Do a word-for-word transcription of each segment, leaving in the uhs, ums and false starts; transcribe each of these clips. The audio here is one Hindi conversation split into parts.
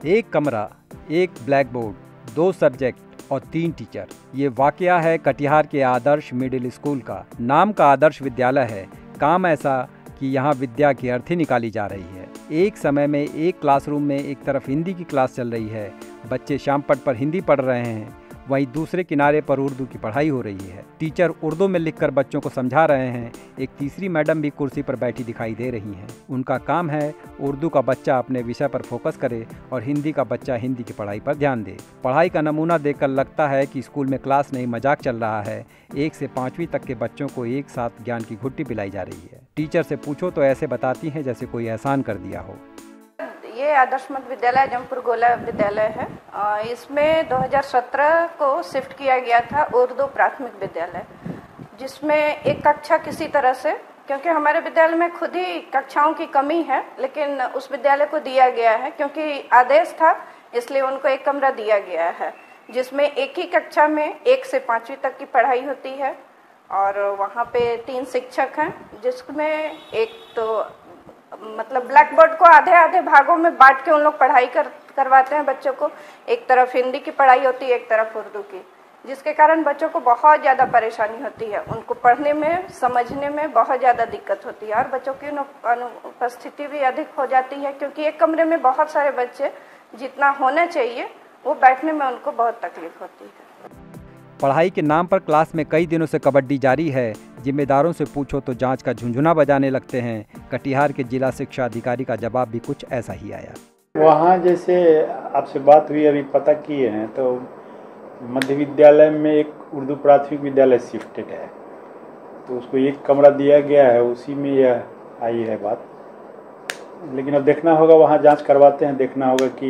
एक कमरा, एक ब्लैक बोर्ड, दो सब्जेक्ट और तीन टीचर। ये वाकया है कटिहार के आदर्श मिडिल स्कूल का। नाम का आदर्श विद्यालय है, काम ऐसा कि यहाँ विद्या की अर्थी निकाली जा रही है। एक समय में एक क्लासरूम में एक तरफ हिंदी की क्लास चल रही है, बच्चे श्यामपट्ट पर हिंदी पढ़ रहे हैं, वहीं दूसरे किनारे पर उर्दू की पढ़ाई हो रही है। टीचर उर्दू में लिखकर बच्चों को समझा रहे हैं। एक तीसरी मैडम भी कुर्सी पर बैठी दिखाई दे रही हैं। उनका काम है उर्दू का बच्चा अपने विषय पर फोकस करे और हिंदी का बच्चा हिंदी की पढ़ाई पर ध्यान दे। पढ़ाई का नमूना देखकर लगता है कि स्कूल में क्लास नहीं मजाक चल रहा है। एक से पाँचवीं तक के बच्चों को एक साथ ज्ञान की घुट्टी पिलाई जा रही है। टीचर से पूछो तो ऐसे बताती हैं जैसे कोई एहसान कर दिया हो। ये आदर्श मध्य विद्यालय आजमपुर गोला विद्यालय है। इसमें दो हज़ार सत्रह को शिफ्ट किया गया था उर्दू प्राथमिक विद्यालय, जिसमें एक कक्षा किसी तरह से, क्योंकि हमारे विद्यालय में खुद ही कक्षाओं की कमी है, लेकिन उस विद्यालय को दिया गया है क्योंकि आदेश था, इसलिए उनको एक कमरा दिया गया है जिसमें एक ही कक्षा में एक से पाँचवीं तक की पढ़ाई होती है। और वहाँ पे तीन शिक्षक हैं, जिसमें एक तो मतलब ब्लैक बोर्ड को आधे आधे भागों में बांट के उन लोग पढ़ाई कर करवाते हैं बच्चों को। एक तरफ हिंदी की पढ़ाई होती है, एक तरफ उर्दू की, जिसके कारण बच्चों को बहुत ज़्यादा परेशानी होती है। उनको पढ़ने में, समझने में बहुत ज़्यादा दिक्कत होती है और बच्चों की अनुपस्थिति भी अधिक हो जाती है, क्योंकि एक कमरे में बहुत सारे बच्चे जितना होना चाहिए वो बैठने में उनको बहुत तकलीफ होती है। पढ़ाई के नाम पर क्लास में कई दिनों से कबड्डी जारी है। जिम्मेदारों से पूछो तो जांच का झुंझुना बजाने लगते हैं। कटिहार के जिला शिक्षा अधिकारी का जवाब भी कुछ ऐसा ही आया। वहाँ जैसे आपसे बात हुई, अभी पता किए हैं तो मध्य विद्यालय में एक उर्दू प्राथमिक विद्यालय शिफ्टेड है, तो उसको एक कमरा दिया गया है, उसी में यह आई है बात। लेकिन अब देखना होगा, वहाँ जांच करवाते हैं, देखना होगा कि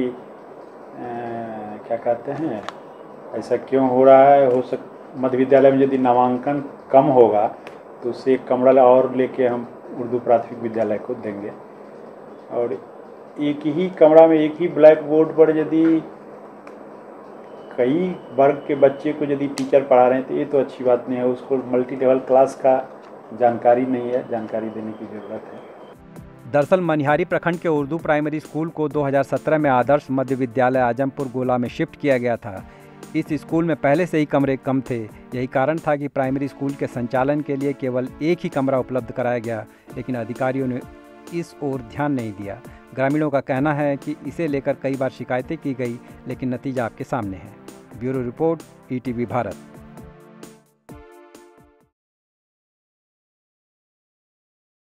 आ, क्या कहते हैं, ऐसा क्यों हो रहा है। हो सक मध्य विद्यालय में यदि नामांकन कम होगा तो उससे एक कमरा और लेके हम उर्दू प्राथमिक विद्यालय को देंगे। और एक ही कमरा में एक ही ब्लैक बोर्ड पर यदि कई वर्ग के बच्चे को यदि टीचर पढ़ा रहे हैं तो ये तो अच्छी बात नहीं है। उसको मल्टी लेवल क्लास का जानकारी नहीं है, जानकारी देने की ज़रूरत है। दरअसल मनिहारी प्रखंड के उर्दू प्राइमरी स्कूल को दो हज़ार सत्रह में आदर्श मध्य विद्यालय आजमपुर गोला में शिफ्ट किया गया था। इस स्कूल में पहले से ही कमरे कम थे। यही कारण था कि प्राइमरी स्कूल के संचालन के लिए केवल एक ही कमरा उपलब्ध कराया गया, लेकिन अधिकारियों ने इस ओर ध्यान नहीं दिया। ग्रामीणों का कहना है कि इसे लेकर कई बार शिकायतें की गई, लेकिन नतीजा आपके सामने है। Bureau report, E T V Bharat.